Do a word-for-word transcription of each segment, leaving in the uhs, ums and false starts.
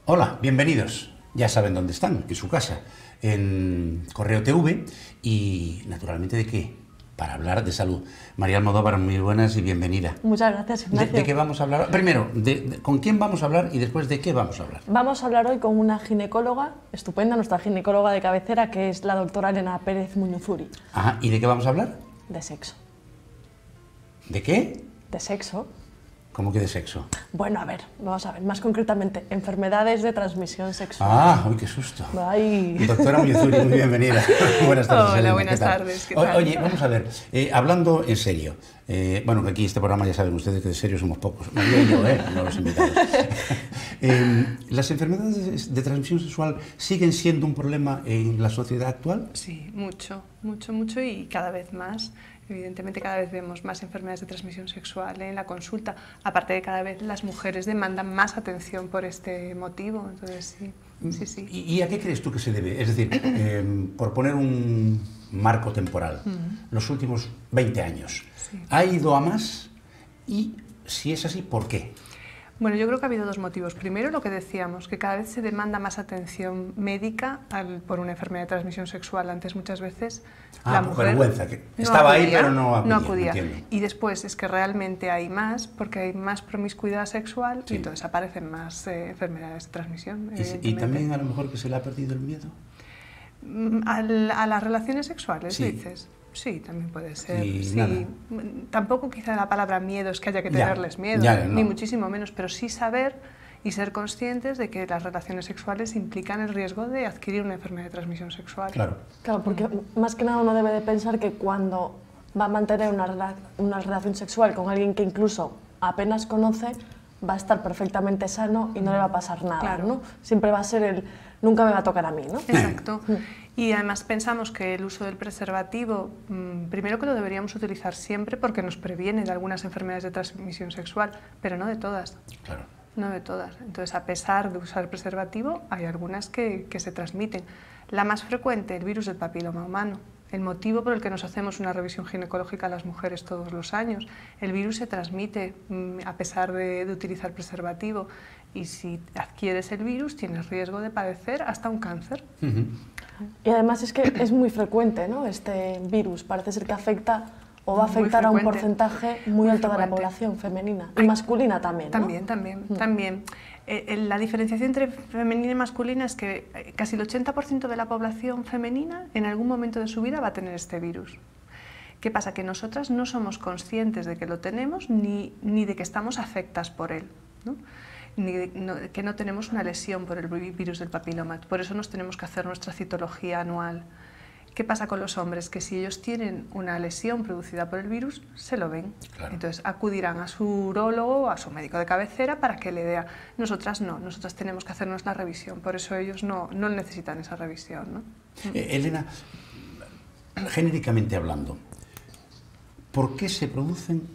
Hola, bienvenidos. Ya saben dónde están, en su casa, en Correo T V y, naturalmente, ¿de qué? Para hablar de salud. María Almodóvar, muy buenas y bienvenida. Muchas gracias, Ignacio. ¿De, de qué vamos a hablar? Primero, de, de, ¿con quién vamos a hablar y después de qué vamos a hablar? Vamos a hablar hoy con una ginecóloga estupenda, nuestra ginecóloga de cabecera, que es la doctora Elena Pérez Muñozuri. Ajá, ¿y de qué vamos a hablar? De sexo. ¿De qué? ¿De sexo? ¿Cómo que de sexo? Bueno, a ver, vamos a ver, más concretamente, enfermedades de transmisión sexual. Ah, uy, qué susto. Ay. Doctora Muñozuri, muy bienvenida. Buenas tardes. Hola, Elena, buenas ¿qué tal? tardes. ¿Qué O, tal? Oye, vamos a ver, eh, hablando en serio, eh, bueno, que aquí este programa ya saben ustedes que de serio somos pocos, María y yo, eh, no los invitados. eh, ¿Las enfermedades de transmisión sexual siguen siendo un problema en la sociedad actual? Sí, mucho, mucho, mucho y cada vez más. Evidentemente cada vez vemos más enfermedades de transmisión sexual en la consulta, aparte de cada vez las mujeres demandan más atención por este motivo, entonces sí, sí, sí. ¿Y, y a qué crees tú que se debe? Es decir, eh, por poner un marco temporal, uh-huh. los últimos veinte años, sí. ¿ha ido a más? Y si es así, ¿por qué? Bueno, yo creo que ha habido dos motivos. Primero, lo que decíamos, que cada vez se demanda más atención médica al, por una enfermedad de transmisión sexual. Antes, muchas veces, ah, la mujer vergüenza, que no estaba acudía, ahí, pero no acudía. No acudía. Entiendo. Y después es que realmente hay más, porque hay más promiscuidad sexual, sí. y entonces aparecen más eh, enfermedades de transmisión. ¿Y, ¿Y también a lo mejor que se le ha perdido el miedo? ¿A, a las relaciones sexuales, sí. dices? Sí, también puede ser. Y sí. nada. Tampoco quizá la palabra miedo es que haya que ya, tenerles miedo, ya, no. ni muchísimo menos, pero sí saber y ser conscientes de que las relaciones sexuales implican el riesgo de adquirir una enfermedad de transmisión sexual. Claro. Claro, porque mm. más que nada uno debe de pensar que cuando va a mantener una, una relación sexual con alguien que incluso apenas conoce, va a estar perfectamente sano y no le va a pasar nada, claro. ¿no? Siempre va a ser el nunca me va a tocar a mí, ¿no? Exacto. Y además pensamos que el uso del preservativo, primero que lo deberíamos utilizar siempre porque nos previene de algunas enfermedades de transmisión sexual, pero no de todas. Claro. No de todas. Entonces, a pesar de usar preservativo, hay algunas que, que se transmiten. La más frecuente, el virus del papiloma humano. El motivo por el que nos hacemos una revisión ginecológica a las mujeres todos los años. El virus se transmite a pesar de, de utilizar preservativo y si adquieres el virus tienes riesgo de padecer hasta un cáncer. Uh-huh. Y además es que es muy frecuente, ¿no? Este virus parece ser que afecta o va a afectar a un porcentaje muy, muy alto frecuente. de la población femenina y Ay, masculina también, ¿no? También, también, mm. también. Eh, la diferenciación entre femenina y masculina es que casi el ochenta por ciento de la población femenina en algún momento de su vida va a tener este virus. ¿Qué pasa? Que nosotras no somos conscientes de que lo tenemos ni, ni de que estamos afectadas por él, ¿no? Ni de, no, que no tenemos una lesión por el virus del papiloma. Por eso nos tenemos que hacer nuestra citología anual. ¿Qué pasa con los hombres? Que si ellos tienen una lesión producida por el virus, se lo ven. Claro. Entonces acudirán a su urólogo, a su médico de cabecera para que le vea. Nosotras no, nosotras tenemos que hacernos la revisión, por eso ellos no, no necesitan esa revisión, ¿no? Eh, Elena, genéricamente hablando, ¿por qué se producen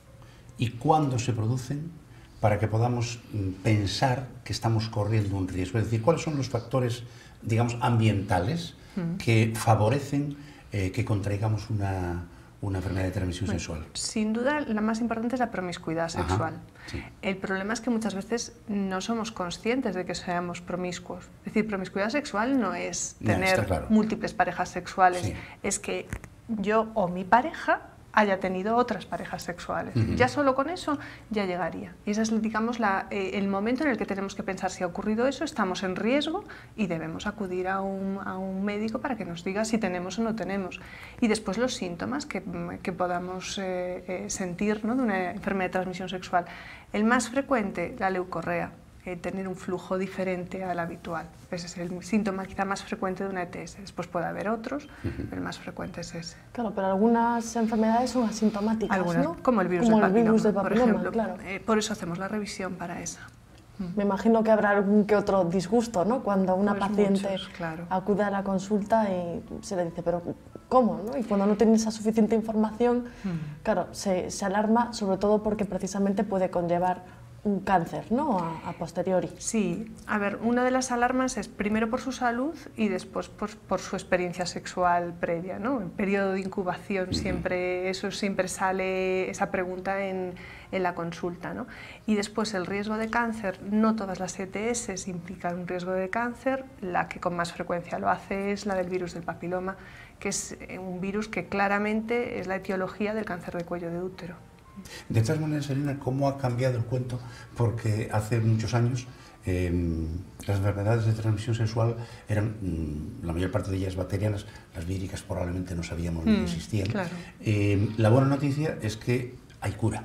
y cuándo se producen para que podamos pensar que estamos corriendo un riesgo? Es decir, ¿cuáles son los factores, digamos, ambientales que favorecen eh, que contraigamos una, una enfermedad de transmisión bueno, sexual? Sin duda, la más importante es la promiscuidad sexual. Ajá, sí. El problema es que muchas veces no somos conscientes de que seamos promiscuos. Es decir, promiscuidad sexual no es tener ya, claro. múltiples parejas sexuales, sí. es que yo o mi pareja haya tenido otras parejas sexuales. Uh-huh. Ya solo con eso ya llegaría. Y ese es, digamos, la, eh, el momento en el que tenemos que pensar si ha ocurrido eso, estamos en riesgo y debemos acudir a un, a un médico para que nos diga si tenemos o no tenemos. Y después los síntomas que, que podamos eh, eh, sentir, ¿no?, de una enfermedad de transmisión sexual. El más frecuente, la leucorrea. Eh, tener un flujo diferente al habitual. Ese es el síntoma quizá más frecuente de una E T S. Después puede haber otros, uh-huh. pero el más frecuente es ese. Claro, pero algunas enfermedades son asintomáticas, algunas, ¿no? Como el virus, como del, el papiloma, virus del papiloma, por ejemplo. Claro. Eh, por eso hacemos la revisión para esa. Me imagino que habrá algún que otro disgusto, ¿no? Cuando una pues paciente muchos, claro. acude a la consulta y se le dice, pero ¿cómo? ¿no? Y cuando no tiene esa suficiente información, mm. claro, se, se alarma, sobre todo porque precisamente puede conllevar un cáncer, ¿no? A, a posteriori. Sí, a ver, una de las alarmas es primero por su salud y después por, por su experiencia sexual previa, ¿no? En periodo de incubación siempre, eso siempre sale, esa pregunta en, en la consulta, ¿no? Y después el riesgo de cáncer, no todas las E T S implican un riesgo de cáncer, la que con más frecuencia lo hace es la del virus del papiloma, que es un virus que claramente es la etiología del cáncer de cuello de útero. De todas maneras, Elena, ¿cómo ha cambiado el cuento? Porque hace muchos años eh, las enfermedades de transmisión sexual eran, mmm, la mayor parte de ellas bacterianas, las víricas probablemente no sabíamos ni mm, existían. Claro. Eh, la buena noticia es que hay cura.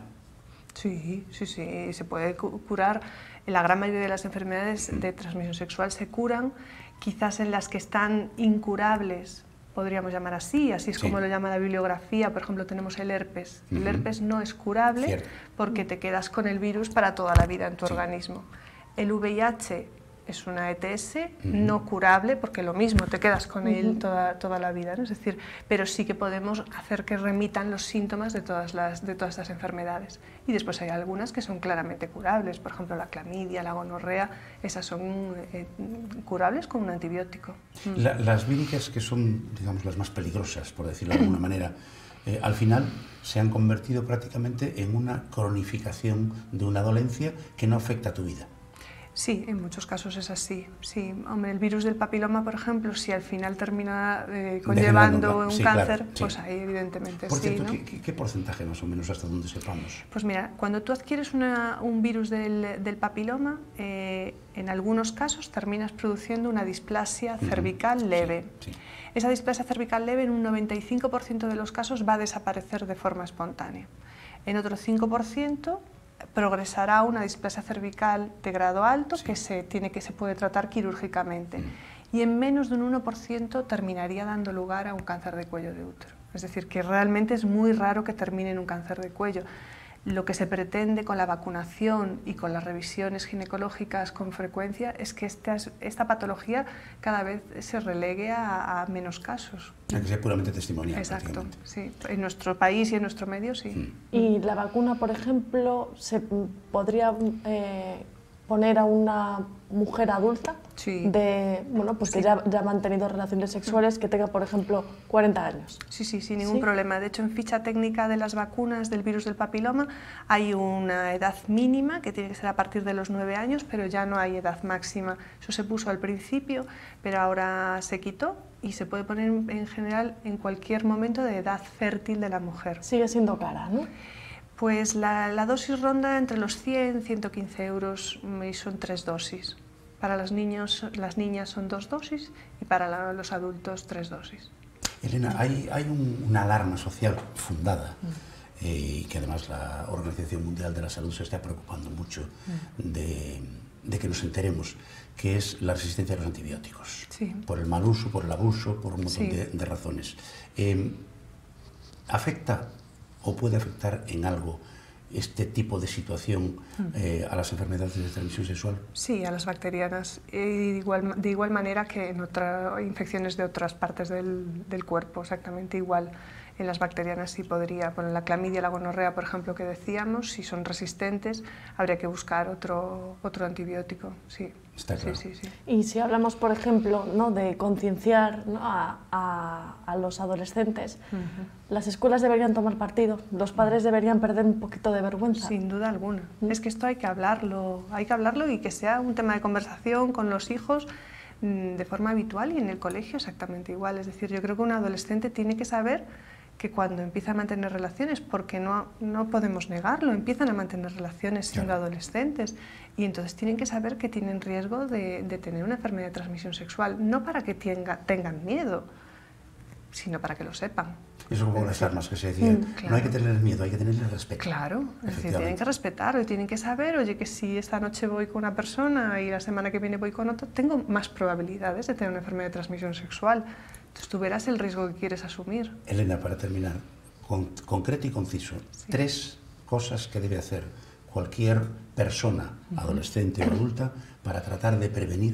Sí, sí, sí, se puede curar. La gran mayoría de las enfermedades de transmisión sexual se curan, quizás en las que están incurables, podríamos llamar así, así es sí. como lo llama la bibliografía. Por ejemplo, tenemos el herpes. Uh-huh. El herpes no es curable Cierto. porque te quedas con el virus para toda la vida en tu sí. organismo. El V I H es una E T S uh-huh. no curable porque lo mismo, te quedas con uh-huh. él toda, toda la vida, ¿no? Es decir, pero sí que podemos hacer que remitan los síntomas de todas, las, de todas estas enfermedades. Y después hay algunas que son claramente curables, por ejemplo la clamidia, la gonorrea, esas son eh, curables con un antibiótico. La, las víricas, que son, digamos, las más peligrosas, por decirlo de alguna manera, eh, al final se han convertido prácticamente en una cronificación de una dolencia que no afecta a tu vida. Sí, en muchos casos es así. Sí, hombre, el virus del papiloma, por ejemplo, si al final termina eh, conllevando un sí, cáncer, claro, sí. pues ahí evidentemente por sí. Cierto, ¿no? ¿qué, ¿qué porcentaje más o menos hasta donde sepamos? Pues mira, cuando tú adquieres una, un virus del, del papiloma, eh, en algunos casos terminas produciendo una displasia cervical uh-huh. leve. Sí, sí. Esa displasia cervical leve en un noventa y cinco por ciento de los casos va a desaparecer de forma espontánea. En otro cinco por ciento progresará una displasia cervical de grado alto sí. que, se, tiene, que se puede tratar quirúrgicamente mm. y en menos de un uno por ciento terminaría dando lugar a un cáncer de cuello de útero. Es decir, que realmente es muy raro que termine en un cáncer de cuello. Lo que se pretende con la vacunación y con las revisiones ginecológicas con frecuencia es que esta, esta patología cada vez se relegue a, a menos casos. A que sea puramente testimonial. Exacto, sí. En nuestro país y en nuestro medio, sí. Mm. Y la vacuna, por ejemplo, ¿se podría eh, poner a una mujer adulta sí. de, bueno, pues que sí. ya, ya ha mantenido relaciones sexuales, que tenga, por ejemplo, cuarenta años? Sí, sí, sin ningún ¿Sí? problema. De hecho, en ficha técnica de las vacunas del virus del papiloma hay una edad mínima, que tiene que ser a partir de los nueve años, pero ya no hay edad máxima. Eso se puso al principio, pero ahora se quitó y se puede poner en general en cualquier momento de edad fértil de la mujer. Sigue siendo cara, ¿no? Pues la, la dosis ronda entre los cien, ciento quince euros y son tres dosis. Para los niños, las niñas son dos dosis y para la, los adultos tres dosis. Elena, hay, hay un, una alarma social fundada mm. eh, y que además la Organización Mundial de la Salud se está preocupando mucho mm. de, de que nos enteremos, que es la resistencia a los antibióticos. Sí. Por el mal uso, por el abuso, por un montón sí. de, de razones. Eh, ¿Afecta o puede afectar en algo este tipo de situación eh, a las enfermedades de transmisión sexual? Sí, a las bacterianas, y de igual, de igual manera que en otras infecciones de otras partes del, del cuerpo, exactamente igual. En las bacterianas sí podría, bueno, la clamidia, la gonorrea, por ejemplo, que decíamos, si son resistentes, habría que buscar otro, otro antibiótico, sí. Está claro. Sí, sí, sí. Y si hablamos, por ejemplo, ¿no? de concienciar, ¿no? a, a, a los adolescentes, uh-huh. las escuelas deberían tomar partido, los padres deberían perder un poquito de vergüenza. Sin duda alguna. ¿Mm? Es que esto hay que hablarlo, hay que hablarlo y que sea un tema de conversación con los hijos de forma habitual y en el colegio exactamente igual. Es decir, yo creo que un adolescente tiene que saber que cuando empieza a mantener relaciones, porque no, no podemos negarlo, empiezan a mantener relaciones siendo claro. adolescentes y entonces tienen que saber que tienen riesgo de, de tener una enfermedad de transmisión sexual, no para que tenga, tengan miedo, sino para que lo sepan. Eso como las armas que se decían, mm, claro. no hay que tener miedo, hay que tenerle respeto. Claro, es decir, tienen que respetarlo y tienen que saber, oye, que si esta noche voy con una persona y la semana que viene voy con otra, tengo más probabilidades de tener una enfermedad de transmisión sexual. Entonces tú verás el riesgo que quieres asumir. Elena, para terminar, con, concreto y conciso, sí. tres cosas que debe hacer cualquier persona, uh-huh. adolescente o adulta, para tratar de prevenir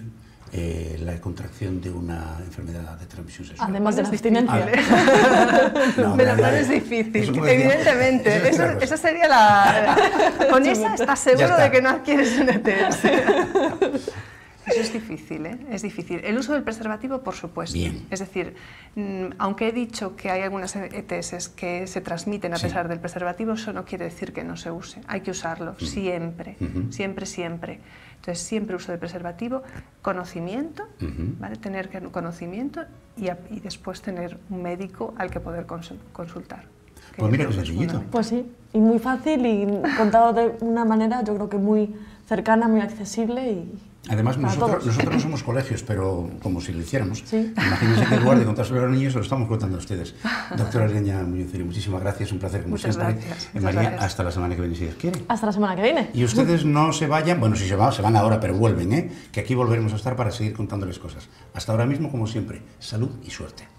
eh, la contracción de una enfermedad de transmisión sexual? Además de la abstinencia. No, Me lo pero ya- pones difícil, eso como decía- evidentemente. eso es Eso, otra cosa. esa sería la... Con esa estás seguro está. de que no adquieres un E T S. Eso es difícil, ¿eh? Es difícil. El uso del preservativo, por supuesto. Bien. Es decir, mm, aunque he dicho que hay algunas E T S que se transmiten a Sí. pesar del preservativo, eso no quiere decir que no se use. Hay que usarlo siempre, Ujú. siempre, siempre. Entonces, siempre uso de preservativo, conocimiento, Ujú. ¿vale? Tener que- conocimiento y, a- y después tener un médico al que poder consul- consultar. que Pues mira yo qué creo que es sencillito. fundamental. Pues sí, y muy fácil y contado de una manera yo creo que muy cercana, muy accesible y Además, para nosotros, todos. nosotros no somos colegios, pero como si lo hiciéramos. Sí. Imagínense que en lugar de contárselo a los niños, se lo estamos contando a ustedes. Doctora Irene Muñoz, muchísimas gracias, un placer como Muchas siempre. gracias, Eh, muchas María, gracias. hasta la semana que viene, si Dios quiere. Hasta la semana que viene. Y ustedes no se vayan, bueno, si se van, se van ahora, pero vuelven, ¿eh? Que aquí volveremos a estar para seguir contándoles cosas. Hasta ahora mismo, como siempre, salud y suerte.